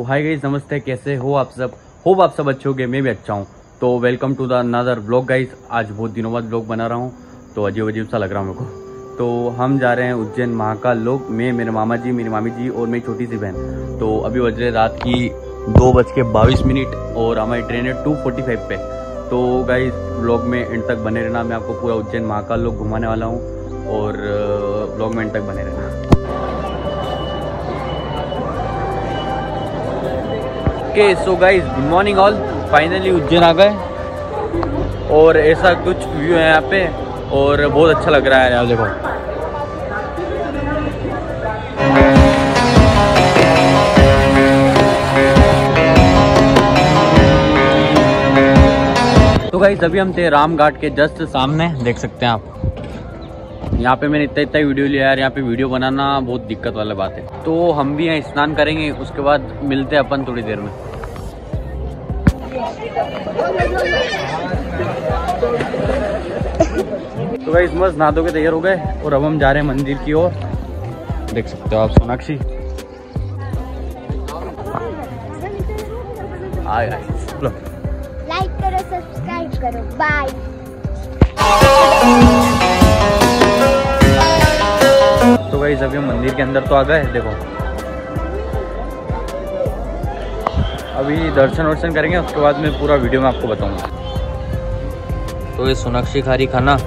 Hi guys, नमस्ते, कैसे हो आप सब। होप आप सब अच्छे होंगे, मैं भी अच्छा हूँ। तो welcome to the another vlog guys. आज बहुत दिनों बाद व्लॉग बना रहा हूँ, तो अजीब अजीब सा लग रहा है मेरे को। तो हम जा रहे हैं उज्जैन महाकाल लोग, मैं, मेरे मामा जी, मेरी मामी जी और मेरी छोटी सी बहन। तो अभी बज रहे रात की 2:22 और हमारी ट्रेन है 2:45 पे। तो गाइस व्लॉग में एंड तक बने रहना, मैं आपको पूरा उज्जैन महाकाल लोग घुमाने वाला हूँ और व्लॉग में एंड तक बने रहना। Okay so guys, good morning all. Finally Ujjain आ गए और ऐसा कुछ व्यू है यहाँ पे और बहुत अच्छा लग रहा है यार, देखो। तो गाइस अभी हम थे राम घाट के जस्ट सामने, देख सकते हैं आप। यहाँ पे मैंने इतना वीडियो लिया यार, यहाँ पे वीडियो बनाना बहुत दिक्कत वाला बात है। तो हम भी यहाँ स्नान करेंगे, उसके बाद मिलते हैं अपन थोड़ी देर में। तो गाइस मस्त नहा धो के तैयार हो गए और अब हम जा रहे हैं मंदिर की ओर। देख सकते हो आप सोनाक्षी। लाइक करो, सब्सक्राइब करो, बाय। तो गाइस अभी हम मंदिर के अंदर तो आ गए, देखो। अभी दर्शन वर्शन करेंगे, उसके बाद मैं पूरा वीडियो में आपको बताऊंगा। तो ये सोनाक्षी खा रही खाना,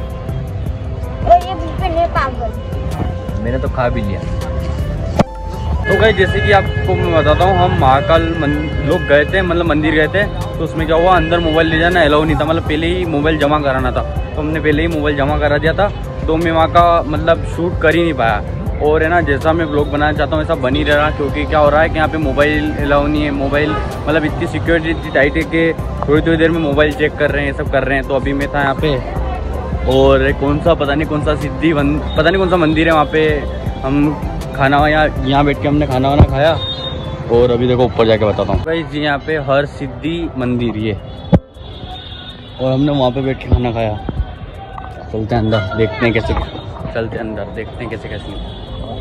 मैंने तो खा भी लिया। तो गाइस जैसे कि आपको मैं बताता हूँ, हम महाकाल लोग गए थे, मतलब मंदिर गए थे। तो उसमें क्या हुआ, अंदर मोबाइल ले जाना अलाउ नहीं था, मतलब पहले ही मोबाइल जमा कराना था। तो हमने पहले ही मोबाइल जमा करा दिया था, तो मैं वहाँ का मतलब शूट कर ही नहीं पाया। और है ना, जैसा मैं ब्लॉग बनाना चाहता हूँ ऐसा बन ही रहा, क्योंकि क्या हो रहा है कि यहाँ पे मोबाइल अलाउ नहीं है। मोबाइल मतलब इतनी सिक्योरिटी इतनी टाइट है कि थोड़ी देर में मोबाइल चेक कर रहे हैं, सब कर रहे हैं। तो अभी मैं था यहाँ पे, और पता नहीं कौन सा मंदिर है, वहाँ पे हम खाना यहाँ बैठ के हमने खाना वाना खाया। और अभी देखो ऊपर जाके बताता हूँ भाई जी, यहाँ पे हर सिद्धि मंदिर ये, और हमने वहाँ पे बैठ के खाना खाया। चलते हैं अंदर, देखते हैं कैसे, चलते हैं अंदर देखते हैं कैसे।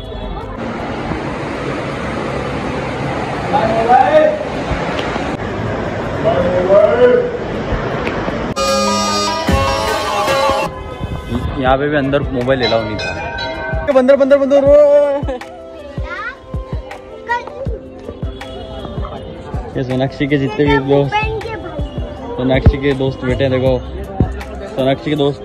यहाँ पे भी अंदर मोबाइल अलाउ नहीं था। बंदर ये सोनाक्षी के जितने भी दोस्त, सोनाक्षी के दोस्त बैठे हैं, देखो सोनाक्षी के दोस्त।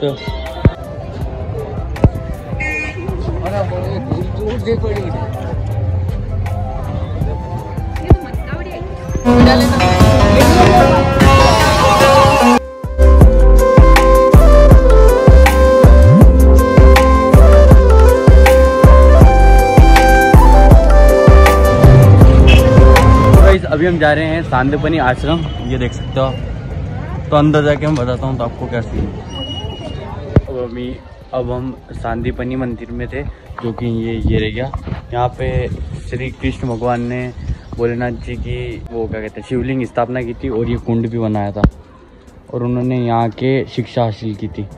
अभी हम जा रहे हैं सांदीपनी आश्रम, ये देख सकते हो। तो अंदर जाके हम बताता हूँ तो आपको क्या सीन है। अब हम सांदीपनी मंदिर में थे, जो कि ये रह गया। यहाँ पे श्री कृष्ण भगवान ने भोलेनाथ जी की वो क्या कहते हैं शिवलिंग स्थापना की थी, और ये कुंड भी बनाया था, और उन्होंने यहाँ के शिक्षा हासिल की थी।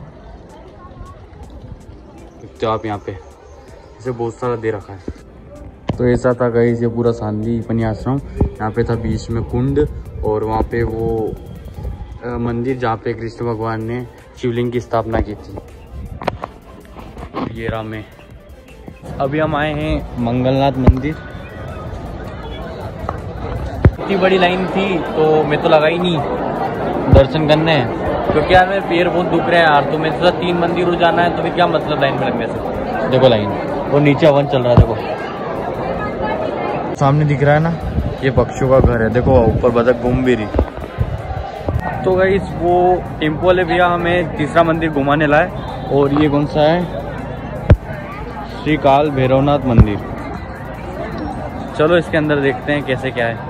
तो आप यहाँ पे इसे बहुत सारा दे रखा है। तो ऐसा था गाइस ये पूरा सांदीपनी आश्रम। यहाँ पे था बीच में कुंड, और वहाँ पे वो मंदिर जहाँ पे कृष्ण भगवान ने शिवलिंग की स्थापना की थी। ये राम है। अभी हम आए हैं मंगलनाथ मंदिर। इतनी बड़ी लाइन थी तो मैं तो लगा ही नहीं दर्शन करने, क्योंकि यार मेरे पैर बहुत दुख रहे हैं यार। तो मैं सोचा 3 मंदिर जाना है, तो फिर क्या मतलब लाइन में लगने से। देखो लाइन, और नीचे हवन चल रहा है, देखो सामने दिख रहा है ना, ये पक्षियों का घर है। देखो ऊपर बतख घूम भी रही। तो गाइस वो टेम्पो वाले भैया हमें तीसरा मंदिर घुमाने लाए, और ये कौन सा है, श्री काल भैरवनाथ मंदिर। चलो इसके अंदर देखते हैं कैसे क्या है।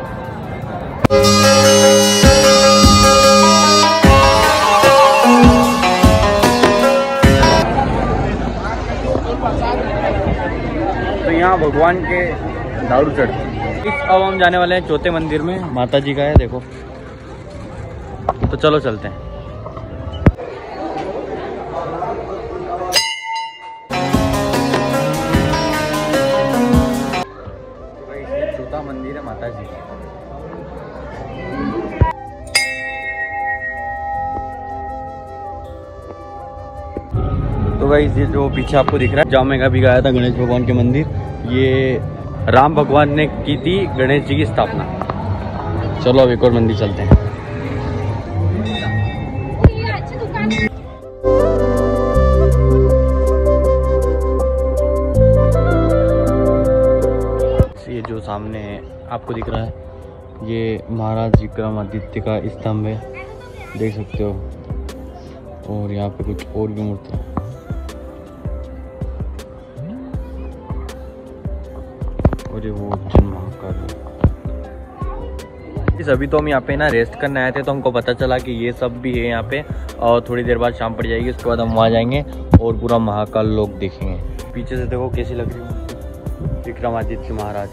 तो यहाँ भगवान के दारू चढ़ती। अब हम जाने वाले हैं चौथे मंदिर में, माता जी का है, देखो। तो चलो चलते हैं। चौथा मंदिर है माता जी। तो गाइस ये जो पीछे आपको दिख रहा है, जहाँ मैं कभी गया था गणेश भगवान के मंदिर, ये राम भगवान ने की थी गणेश जी की स्थापना। चलो अब एक और मंदिर चलते हैं। ये जो सामने आपको दिख रहा है, ये महाराज विक्रमादित्य का स्तंभ है, देख सकते हो। और यहाँ पे कुछ और भी मूर्ति, और ये वो उज्जैन महाकाल। अभी तो हम यहाँ पे ना रेस्ट करने आए थे, तो हमको पता चला कि ये सब भी है यहाँ पे, और थोड़ी देर बाद शाम पड़ जाएगी, उसके बाद हम वहाँ जाएंगे और पूरा महाकाल लोक देखेंगे। पीछे से देखो कैसी लग रही है विक्रमादित्य महाराज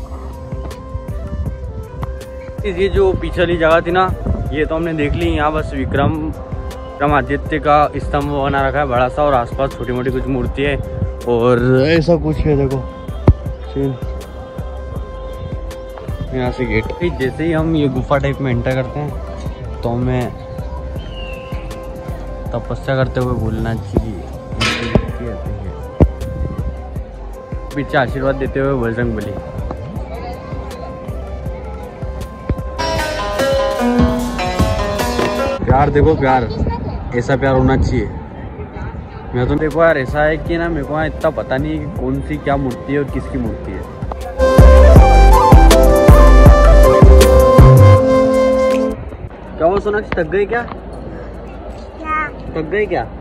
की। ये जो पीछे वाली जगह थी ना, ये तो हमने देख ली। यहाँ बस विक्रमादित्य का स्तंभ बना रखा है बड़ा सा, और आसपास छोटी मोटी कुछ मूर्ति है और ऐसा कुछ है। देखो यहाँ से गेट, जैसे ही हम ये गुफा टाइप में एंटर करते हैं तो हमें तपस्या करते हुए बोलना चाहिए, पीछे आशीर्वाद देते हुए बजरंगबली। प्यार देखो, प्यार ऐसा प्यार होना चाहिए। मैं तो देखो यार, ऐसा है कि ना मेरे को इतना पता नहीं है कि कौन सी क्या मूर्ति है और किसकी मूर्ति है। क्या वो सोनाक्षी थक गई क्या? थक गई क्या?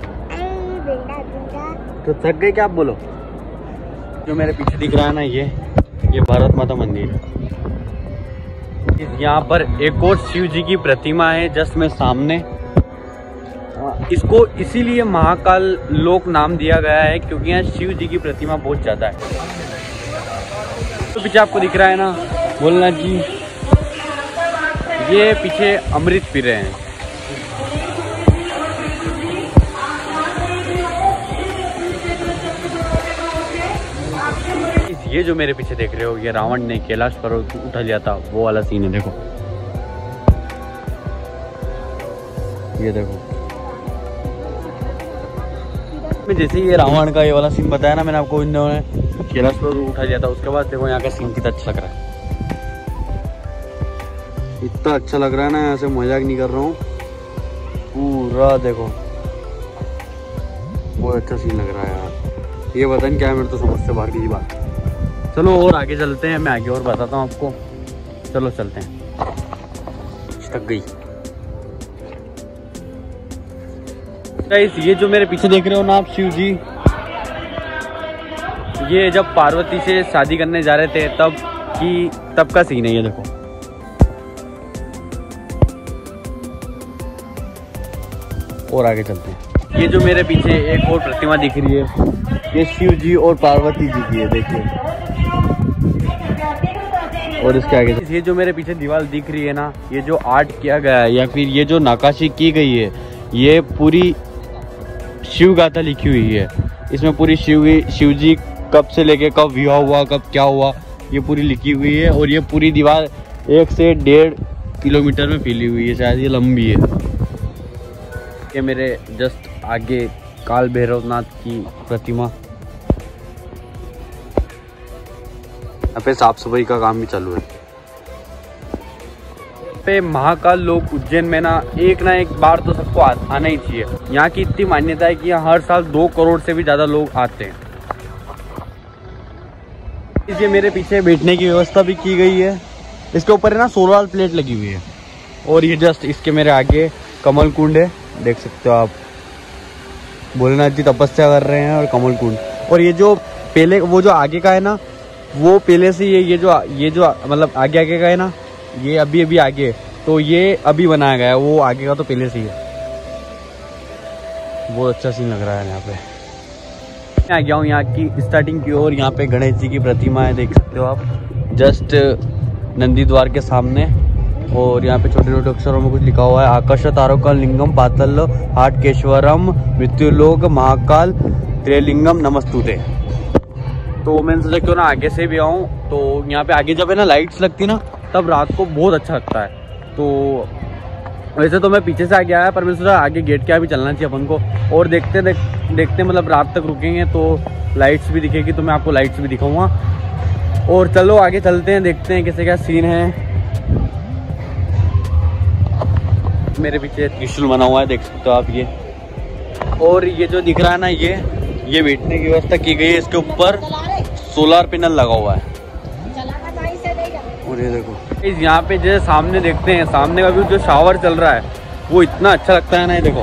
तो थक गई क्या आप बोलो? जो मेरे पीछे दिख रहा है ना, ये भारत माता मंदिर है। यहाँ पर एक और शिव जी की प्रतिमा है जस्ट में सामने। इसको इसीलिए महाकाल लोक नाम दिया गया है क्योंकि यहाँ शिव जी की प्रतिमा बहुत ज्यादा है। तो पीछे आपको दिख रहा है ना भोलेनाथ जी, ये पीछे अमृत पी रहे हैं। ये जो मेरे पीछे देख रहे हो, ये रावण ने कैलाश पर्वत उठा लिया था, वो वाला सीन है। देखो ये देखो, मैं जैसे ये रावण का ये वाला सीन बताया ना मैंने आपको, इन दोनों ने कैलाश पर्वत उठा लिया था। उसके बाद देखो यहाँ का सीन कितना अच्छा लग रहा है, इतना अच्छा लग रहा है ना, यहाँ से मजाक नहीं कर रहा हूँ पूरा। देखो बहुत अच्छा सीन लग रहा है यार। ये पता नहीं क्या है, मेरे तो समझ से बाहर की बात। चलो और आगे चलते हैं, मैं आगे और बताता हूँ आपको। चलो चलते हैं। तक गई गाइस, ये जो मेरे पीछे देख रहे हो ना आप, शिव जी, ये जब पार्वती से शादी करने जा रहे थे तब का सीन है। ये देखो और आगे चलते हैं। ये जो मेरे पीछे एक और प्रतिमा दिख रही है, ये शिव जी और पार्वती जी की है, देखिए। और इसके आगे ये जो मेरे पीछे दीवार दिख रही है ना, ये जो आर्ट किया गया है या फिर ये जो नक्काशी की गई है, ये पूरी शिव गाथा लिखी हुई है। इसमें पूरी शिव जी कब से लेके कब विवाह हुआ, कब क्या हुआ, ये पूरी लिखी हुई है। और ये पूरी दीवार 1 से 1.5 किलोमीटर में फैली हुई है, शायद ये लंबी है। ये मेरे जस्ट आगे काल भैरवनाथ की प्रतिमा, यहाँ पे साफ सफाई का काम भी चालू है। पे महाकाल लोक उज्जैन में ना एक बार तो सबको आना ही चाहिए। यहाँ की इतनी मान्यता है कि यहाँ हर साल 2 करोड़ से भी ज्यादा लोग आते हैं। ये मेरे पीछे बैठने की व्यवस्था भी की गई है, इसके ऊपर है ना सोलर प्लेट लगी हुई है। और ये जस्ट इसके मेरे आगे कमल कुंड है, देख सकते हो आप। भोलेनाथ जी तपस्या कर रहे हैं और कमल कुंड। और ये जो पहले वो जो आगे का है ना, वो पहले से ये जो मतलब आगे का है ना, ये अभी आगे, तो ये अभी बनाया गया है, वो आगे का तो पहले से ही है। बहुत अच्छा सीन लग रहा है यहाँ पे। मैं आ गया हूँ यहाँ की स्टार्टिंग की ओर। यहाँ पे गणेश जी की प्रतिमा है, देख सकते हो आप, जस्ट नंदी द्वार के सामने। और यहाँ पे छोटे छोटे अक्षरों में कुछ लिखा हुआ है, आकाश तारकल लिंगम पातल हाटकेश्वरम मृत्युलोक महाकाल त्रिलिंगम नमस्तुते। तो मैंने सोचा क्यों ना आगे से भी आऊँ। तो यहाँ पे आगे जब है ना लाइट्स लगती ना, तब रात को बहुत अच्छा लगता है। तो वैसे तो मैं पीछे से आगे आया, पर मैं सोचा आगे गेट के आगे चलना चाहिए अपन को। और देखते मतलब रात तक रुकेंगे तो लाइट्स भी दिखेगी, तो मैं आपको लाइट्स भी दिखाऊंगा। और चलो आगे चलते हैं, देखते हैं कैसे क्या सीन है। मेरे पीछे त्रिशूल बना हुआ है, देख सकते हो आप ये। और ये जो दिख रहा है ना, ये बैठने की व्यवस्था की गई है। इसके ऊपर सोलर पैनल लगा हुआ है। और ये देखो यहाँ पे जैसे सामने देखते हैं, सामने का व्यू जो शावर चल रहा है वो इतना अच्छा लगता है ना। ये देखो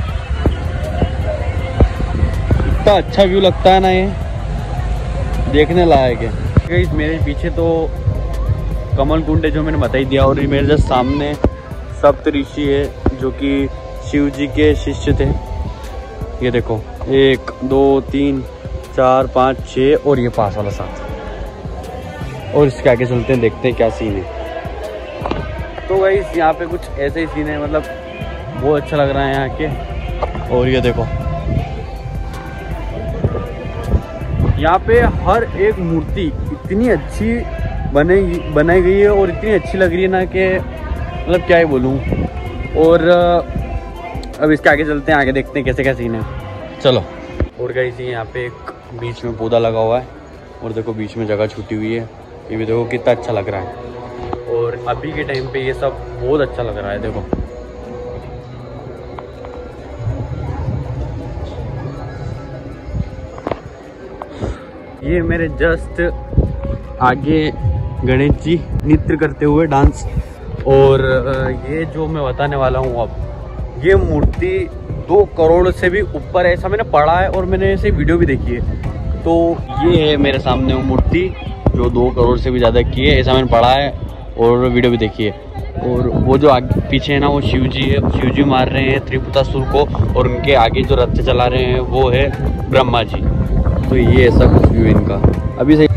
इतना अच्छा व्यू लगता है ना, ये देखने लायक है। मेरे पीछे तो कमल कुंड है जो मैंने बता ही दिया। और ये मेरे जस्ट सामने सप्त ऋषि है जो कि शिव जी के शिष्य थे। ये देखो 1 2 3 4 5 6 और ये पास वाला 7। और इसके आगे चलते हैं, देखते हैं क्या सीन है। तो गाइस यहाँ पे कुछ ऐसे ही सीन है, मतलब बहुत अच्छा लग रहा है यहाँ के। और ये देखो यहाँ पे हर एक मूर्ति इतनी अच्छी बनाई गई है और इतनी अच्छी लग रही है ना कि मतलब क्या ही बोलूँ। और अब इसके आगे चलते हैं, आगे देखते हैं कैसे क्या सीन है। चलो। और गाइस यहाँ पे एक बीच में पौधा लगा हुआ है और देखो बीच में जगह छूटी हुई है। ये भी देखो कितना अच्छा लग रहा है। और अभी के टाइम पे ये सब बहुत अच्छा लग रहा है। देखो ये मेरे जस्ट आगे गणेश जी नृत्य करते हुए डांस। और ये जो मैं बताने वाला हूँ अब, ये मूर्ति 2 करोड़ से भी ऊपर है, ऐसा मैंने पढ़ा है और मैंने ऐसे वीडियो भी देखी है। तो ये है मेरे सामने वो मूर्ति जो 2 करोड़ से भी ज़्यादा की है, ऐसा मैंने पढ़ा है और वीडियो भी देखी है। और वो जो आगे पीछे है ना, वो शिव जी है। शिव जी मार रहे हैं त्रिपुटासुर को और उनके आगे जो रथ चला रहे हैं वो है ब्रह्मा जी। तो ये ऐसा कुछ व्यू है इनका अभी से।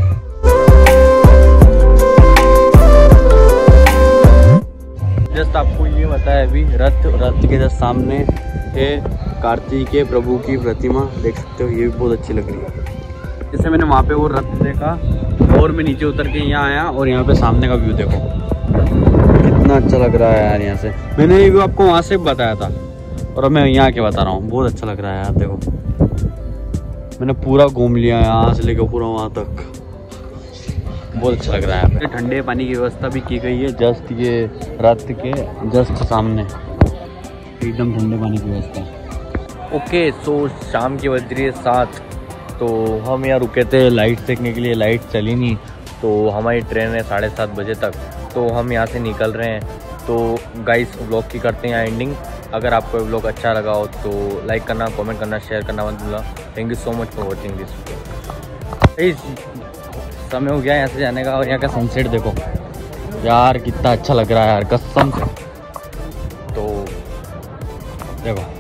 जस्ट आपको ये बताया अभी, रथ के जस्ट सामने है कार्तिकेय प्रभु की प्रतिमा, देख सकते हो। ये भी बहुत अच्छी लग रही है। जैसे मैंने वहाँ पे वो रथ देखा और मैं नीचे उतर के यहाँ आया और यहाँ पे सामने का व्यू देखो कितना अच्छा लग रहा है यार। यहाँ से मैंने ये व्यू आपको वहाँ से बताया था और अब मैं यहाँ आके बता रहा हूँ, बहुत अच्छा लग रहा है यार। देखो मैंने पूरा घूम लिया यहाँ से लेकर पूरा वहाँ तक, बहुत अच्छा लग रहा है। ठंडे पानी की व्यवस्था भी की गई है जस्ट ये रथ के जस्ट सामने, एकदम ठंडे पानी की व्यवस्था। ओके सो शाम की बज रही है 7। तो हम यहाँ रुके थे लाइट देखने के लिए, लाइट चली नहीं। तो हमारी ट्रेन है 7:30 बजे तक, तो हम यहाँ से निकल रहे हैं। तो गाइस व्लॉग की करते हैं एंडिंग। अगर आपको व्लॉग अच्छा लगा हो तो लाइक करना, कमेंट करना, शेयर करना मत भूलना। Thank you so much for watching this video. समय हो गया यहाँ से जाने का और यहाँ का सनसेट देखो यार कितना अच्छा लग रहा है यार कसम से। तो देखो